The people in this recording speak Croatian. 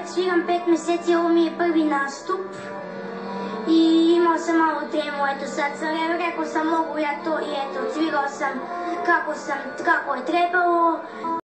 već sviram 5 mjeseci, ovo mi je prvi nastup. I imao sam malo tremu, eto sad sam rekao sam mogu ja to i eto, svirao sam kako je trebalo.